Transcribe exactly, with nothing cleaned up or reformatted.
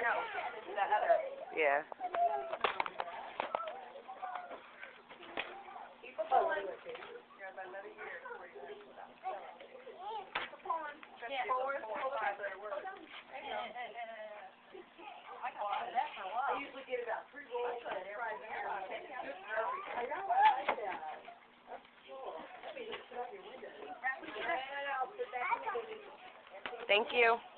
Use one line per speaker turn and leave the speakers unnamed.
no, that other.
Yeah.
Keep it pulling. You got about another year before you finish with that. Keep it pulling. Yeah. Forward, forward, better work. There you go. I got that for a while. I usually get about three rolls of it every year. I know, I like that. That's cool. Let me just put up your window.
Thank you.